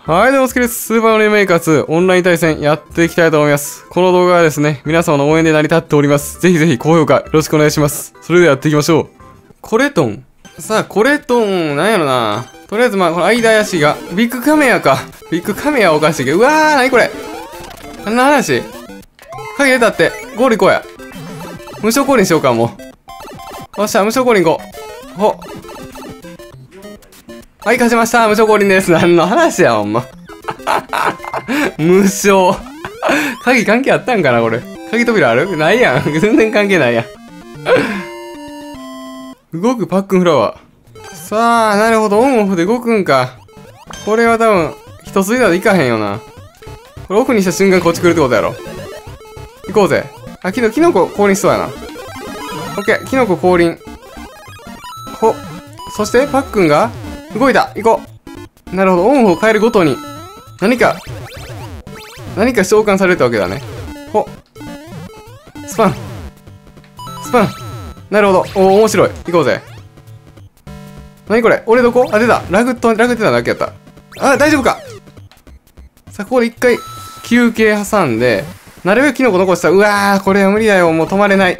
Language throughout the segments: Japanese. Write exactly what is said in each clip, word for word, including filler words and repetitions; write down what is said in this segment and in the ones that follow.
はい、どうも、すけです。スーパーマリオメーカーツーオンライン対戦やっていきたいと思います。この動画はですね、皆様の応援で成り立っております。ぜひぜひ高評価よろしくお願いします。それではやっていきましょう。コレトン。さあ、コレトン、なんやろな。とりあえず、まあ、この間怪しいが、ビッグカメアか。ビッグカメアはおかしいけど、うわー、なにこれ。何の話？影出たって、ゴール行こうや。無償降臨しようか、もう。よっしゃ、無償降臨行こう。ほ。はい、勝ちました。無償降臨です。何の話や、ほんま。無償。鍵関係あったんかな、これ。鍵扉ある？ないやん。全然関係ないやん。動くパックンフラワー。さあ、なるほど。オンオフで動くんか。これは多分、一つ以上でいかへんよな。これオフにした瞬間こっち来るってことやろ。行こうぜ。あ、キノ、キノコ降臨しそうやな。オッケー、キノコ降臨。ほ。そして、パックンが動いた。行こう。なるほど。オンオフを変えるごとに、何か、何か召喚されるってわけだね。ほ。スパン。スパン。なるほど。おー、面白い。行こうぜ。何これ？俺どこ？あ、出た。ラグと、ラグってただけやった。あ、大丈夫か？さあ、ここで一回、休憩挟んで、なるべくキノコ残した。うわー、これは無理だよ。もう止まれない。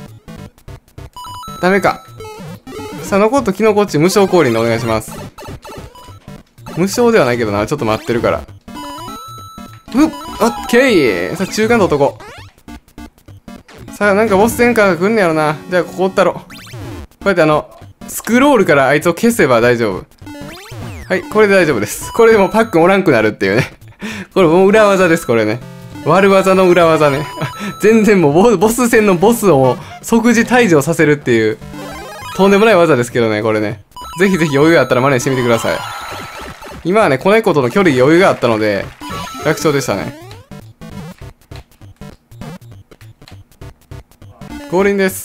ダメか。さあ、残ったキノコっち無償降臨でお願いします。無償ではないけどな。ちょっと待ってるから。うっ、オッケー。さあ、中間取っとこう。さあ、なんかボス戦艦が来んねやろな。じゃあ、ここおったろ。こうやってあの、スクロールからあいつを消せば大丈夫。はい、これで大丈夫です。これでもうパックンおらんくなるっていうね。これもう裏技です、これね。悪技の裏技ね。全然もうボ、ボス戦のボスを即時退場させるっていう、とんでもない技ですけどね、これね。ぜひぜひ余裕があったら真似してみてください。今はね、子猫との距離に余裕があったので、楽勝でしたね。降臨です。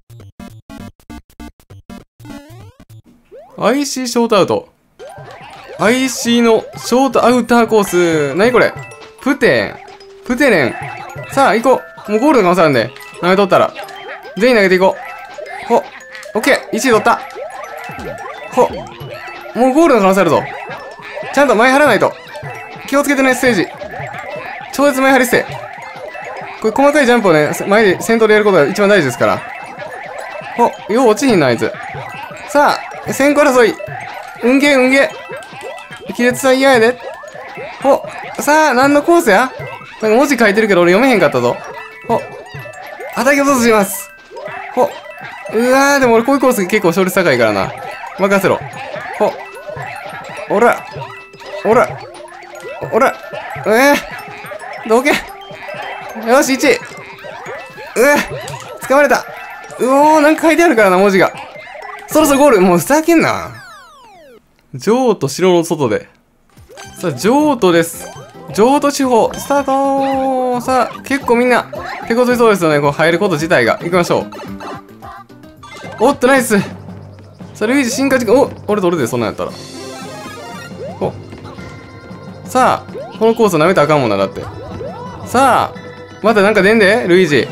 アイシー ショートアウト。アイシー のショートアウターコース。なにこれ？プテン。プテレン。さあ、行こう。もうゴールの可能性あるんで。投げ取ったら。全員投げていこう。ほ。オッケー。いちい取った。ほ。もうゴールの可能性あるぞ。ちゃんと前張らないと。気をつけてね、ステージ。超絶前張りして。これ細かいジャンプをね、前で先頭でやることが一番大事ですから。ほ。よう落ちひんな、あいつ。さあ、先行争い。うんげうんげ。亀裂は嫌やで。ほ。さあ、何のコースや？なんか文字書いてるけど俺読めへんかったぞ。ほ。叩き落とします。ほ。うわー、でも俺こういうコース結構勝率高いからな。任せろ。ほ。おら。おら。おら。えー。どけ。よし、いちい。うわ。掴まれた。うおー、なんか書いてあるからな、文字が。そろそろゴール。もうふざけんな。譲渡城の外で。さあ、譲渡です。譲渡地方、スタート。さあ、結構みんな、手こずりそうですよね。こう入ること自体が。行きましょう。おっと、ナイス。さあ、ルイージ進化時間。お、俺と俺でそんなんやったら。お。さあ、このコース舐めたらあかんもんな、だって。さあ、またなんか出んで、ルイージ。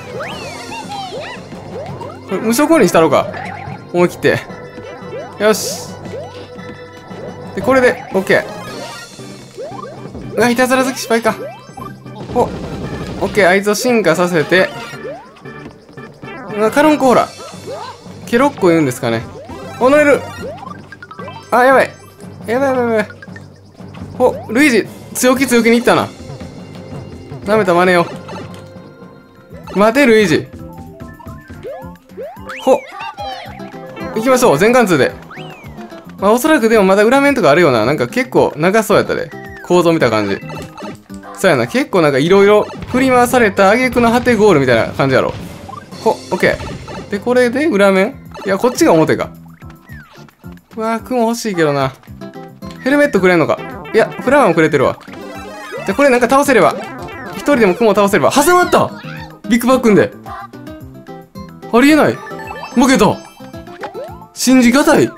これ、無償降臨したろうか。思い切って。よし。で、これで、オッケー。うわ、いたずら好き失敗か。お、オッケー、あいつを進化させて。うわ、カロンコーラ。ケロッコ言うんですかね。お、乗れる。あ、やばい。やばいやばいやばい。お、ルイージ、強気強気にいったな。舐めた真似よ。待て、ルイージ。ほ。行きましょう、全貫通で。まあ、おそらくでもまだ裏面とかあるような。なんか結構長そうやったで。構造見た感じ。そうやな。結構なんかいろいろ振り回された挙句の果てゴールみたいな感じやろ。ほ、オッケー。で、これで裏面？いや、こっちが表か。うわー、雲欲しいけどな。ヘルメットくれんのか。いや、フラワーもくれてるわ。じゃ、これなんか倒せれば。一人でも雲を倒せれば。挟まったビッグバックンで。ありえない。負けた。信じがたい。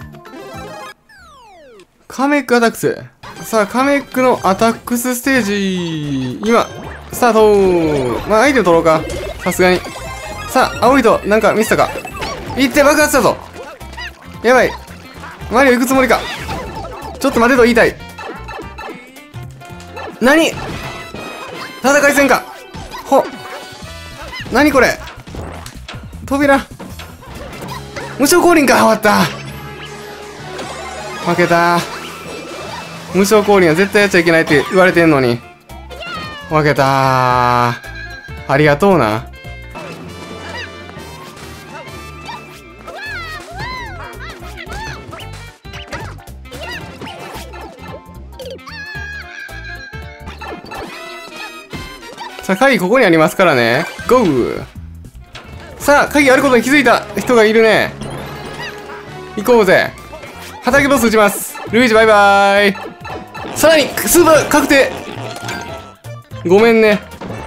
カメックアタックス。さあ、カメックのアタックスステージ。今、スタート。まあ、アイテム取ろうか。さすがに。さあ、青いと、なんか見せたか。いって爆発したぞ。やばい。マリオ行くつもりか。ちょっと待てと言いたい。 何戦いせんか。ほ。何これ。扉。無償降臨か。終わった。負けた。無償降臨は絶対やっちゃいけないって言われてんのに。負けた。ありがとうな。さあ、鍵ここにありますからね。ゴー。さあ、鍵あることに気づいた人がいるね。行こうぜ。畑ボス撃ちます。ルイージバイバーイ。さらに、スーパー確定。ごめんね。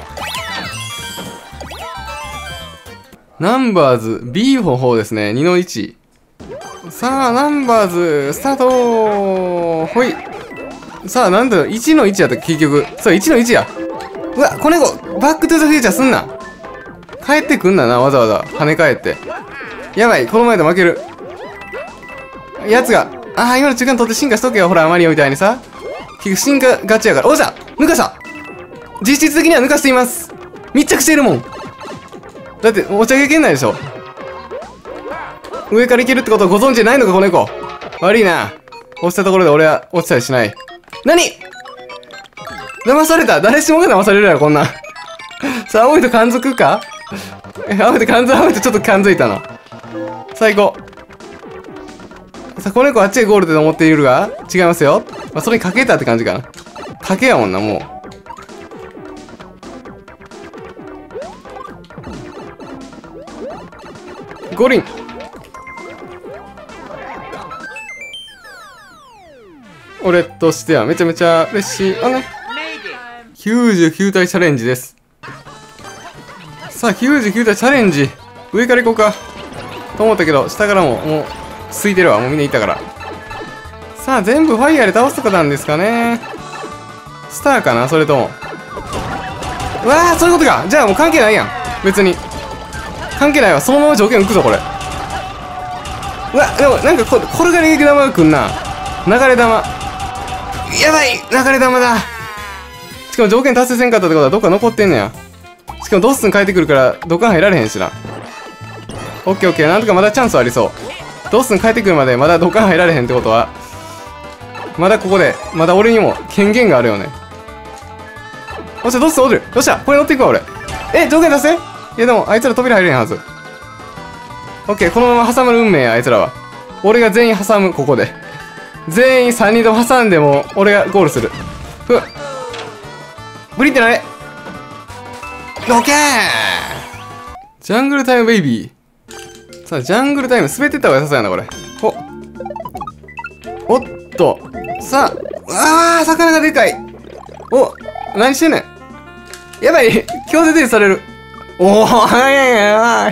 ナンバーズ B の方ですね。にのいち。さあ、ナンバーズ、スタートー。ほい。さあ、なんだろ、いちのいちやった結局。そう、いちのいちや。うわ、子猫、バックトゥザフューチャーすんな。帰ってくんなな、わざわざ。跳ね返って。やばい、この前で負ける。やつが、ああ、今の中間取って進化しとけよ。ほら、マリオみたいにさ。結局進化ガチやから。おっしゃ抜かした。実質的には抜かしています。密着しているもん。だって、持ち上げけんないでしょ。上から行けるってことをご存知じゃないのか、子猫。悪いな。落ちたところで俺は落ちたりしない。何騙された。誰しもが騙されるやろ、こんなん。さあ、青いと感づくか。え、青いと感づ、青いとちょっと感づいたな。最高。さあ、子猫あっちへゴールで思っているが、違いますよ。まあ、それにかけたって感じかな。かけやもんな、もう。五輪。俺としてはめちゃめちゃ嬉しい。あね。きゅうじゅうきゅう体チャレンジです。さあ、きゅうじゅうきゅう体チャレンジ。上から行こうか。と思ったけど、下からも、もう、空いてるわ。もうみんな行ったから。さあ、全部ファイヤーで倒すとかなんですかね。スターかなそれとも。うわー、そういうことか。じゃあもう関係ないやん。別に。関係ないわ。そのまま条件浮くぞ、これ。うわ、でも、なんかこ、転がり玉が来んな。流れ玉。やばい流れ玉だ。しかも条件達成せんかったってことはどっか残ってんねや。しかもドッスン帰ってくるからどっか入られへんしな。オッケーオッケー。なんとかまだチャンスありそう。ドッスン帰ってくるまでまだどっか入られへんってことは、まだここで、まだ俺にも権限があるよね。よっしゃ、ドッスンおる。よっしゃ、これ乗っていくわ俺。え、条件達成？いやでもあいつら扉入れへんはず。オッケー、このまま挟まる運命や、あいつらは。俺が全員挟む、ここで。全員さんにんとも挟んでも俺がゴールする。ふっ。ブリってなれ。オッケー。ジャングルタイムベイビー。さあ、ジャングルタイム滑ってった方が良さそうやな、これ。ほ。おっと。さあ、あー、魚がでかい。お、何してんねん。やばい、強制停止される。おー、はいはいはい。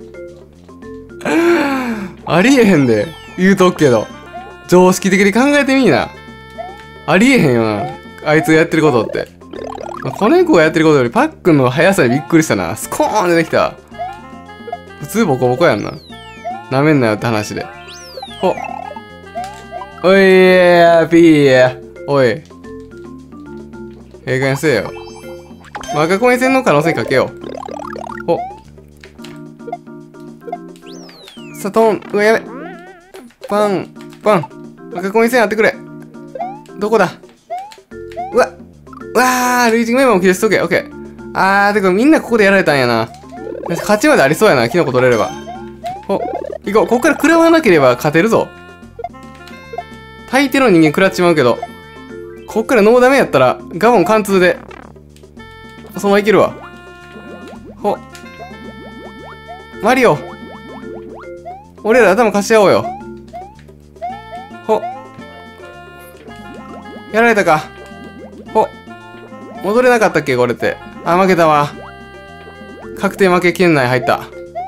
ありえへんで、言うとくけど。常識的に考えてみいな。ありえへんよな。あいつがやってることって。子猫がやってることよりパックンの速さにびっくりしたな。スコーン出てきた。普通ボコボコやんな。なめんなよって話で。ほ。おいー、ピーや。おい。ええ加減せえよ。赤コイン戦の可能性かけよう。ほ。さ、トン。うわ、やべ。パン、パン。赤コイン戦やってくれ。どこだ。うわ。うわー、ルイージメンバーも消しとけ。オッケー。あー、てかみんなここでやられたんやな。勝ちまでありそうやな、キノコ取れれば。ほ、行こう。こっから食らわなければ勝てるぞ。大抵の人間食らっちまうけど、こっからノーダメやったら、ガボン貫通で、そのままいけるわ。ほ。マリオ。俺ら頭貸し合おうよ。ほ。やられたか。ほ。戻れなかったっけこれって。あ、負けたわ。確定負け圏内入った。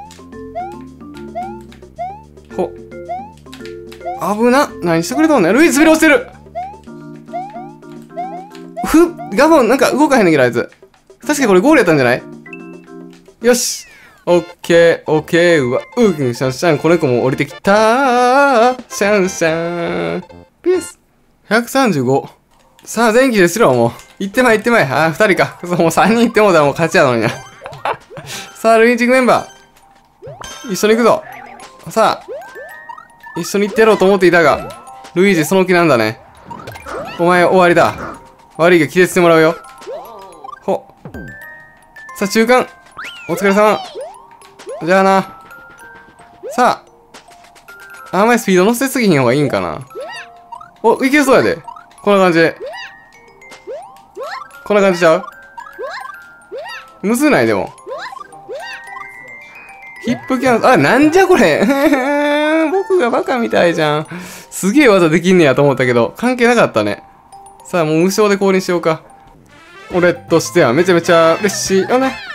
ほ。危な。何してくれたんだよ。ルイージ滑り落ちてる。ふガボンなんか動かへんねんけどあいつ。確かにこれゴールやったんじゃない？よし。オッケー、オッケー。うわ、うーん、シャンシャン。子猫も降りてきたー。シャンシャン。ピース。ひゃくさんじゅうご。 さあ、前期ですろ、もう。行ってまい行ってまい。ああ、二人か。そう、もう三人行ってもうたらもう勝ちやのにな。さあ、ルイージングメンバー。一緒に行くぞ。さあ、一緒に行ってやろうと思っていたが、ルイージその気なんだね。お前終わりだ。悪いが気絶してもらうよ。ほ。さあ、中間。お疲れ様。じゃあな。さあ。あんまりスピード乗せすぎひん方がいいんかな。お、いけそうやで。こんな感じで。こんな感じちゃう？むずないでも。ヒップキャン、あ、なんじゃこれ僕がバカみたいじゃん。すげえ技できんねやと思ったけど、関係なかったね。さあ、もう無償で降臨しようか。俺としてはめちゃめちゃ嬉しいよね。